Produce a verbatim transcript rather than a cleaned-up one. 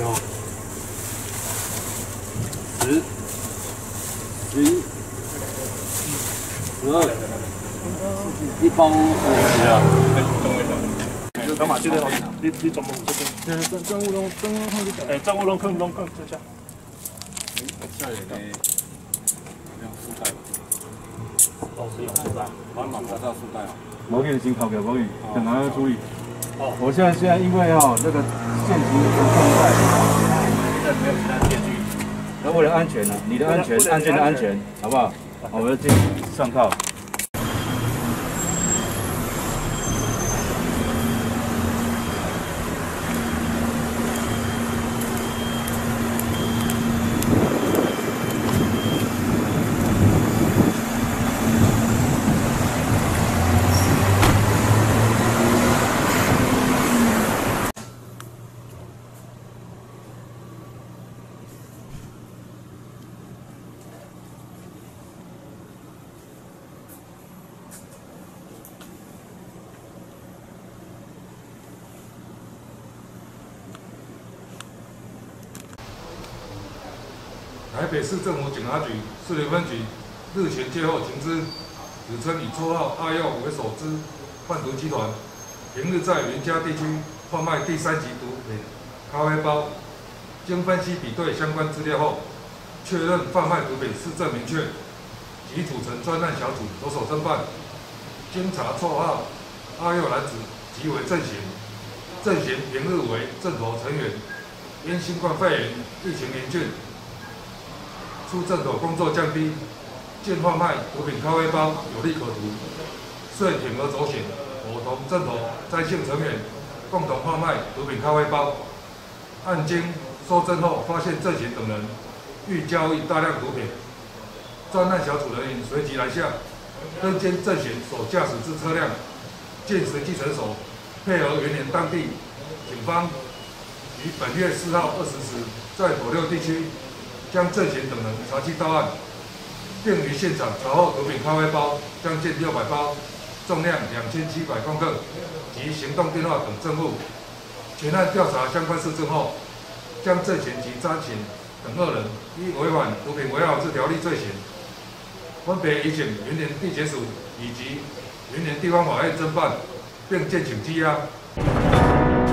九、十、十一、十二，一包是啊。干嘛？这个你你怎么这边？嗯，政政务拢政务拢去诶，政务拢坑拢坑这下。下面的用塑袋吧。哦，是用塑袋，帮忙拿到塑袋啊。我给你先考给我给你，等下要处理。哦，我现在现在因为哈那个现行的状态，现在没有其他电锯，那为了安全呢，你的安全，案件的安全，好不好？我们进上铐。 台北市政府警察局士林分局日前接获情资，指称以绰号阿耀为首之贩毒集团，平日在云嘉地区贩卖第三级毒品咖啡包。经分析比对相关资料后，确认贩卖毒品事证明确，即组成专案小组着手侦办。经查绰号阿耀男子即为郑贤，郑贤平日为正头成员，因新冠肺炎疫情严峻。 出正头工作降低，见贩卖毒品咖啡包有利可图，遂铤而走险，伙同正头在姓成员共同贩卖毒品咖啡包。案经搜证后，发现郑贤等人欲交易大量毒品，专案小组人员随即拦下，跟监郑贤所驾驶之车辆，见实际成熟，配合云林当地警方于本月四号二十时在斗六地区。 将郑贤等人查缉到案，并于现场查获毒品咖啡包将近六百包，重量两千七百公克及行动电话等证物。全案调查相关事证后，将郑贤及张贤等二人依违反毒品危害防治条例罪嫌，分别移请云林地检署以及云林地方法院侦办，并建请羁押。